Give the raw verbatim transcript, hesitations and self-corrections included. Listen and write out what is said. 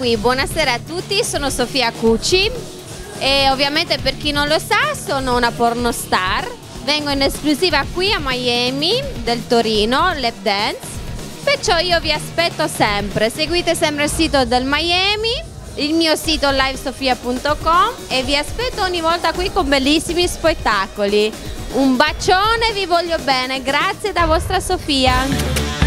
qui, buonasera a tutti, sono Sofia Cucci e ovviamente per chi non lo sa sono una pornostar, vengo in esclusiva qui a Miami del Torino, Lap Dance, perciò io vi aspetto sempre, seguite sempre il sito del Miami, il mio sito live sofia punto com e vi aspetto ogni volta qui con bellissimi spettacoli. Un bacione, vi voglio bene, grazie da vostra Sofia.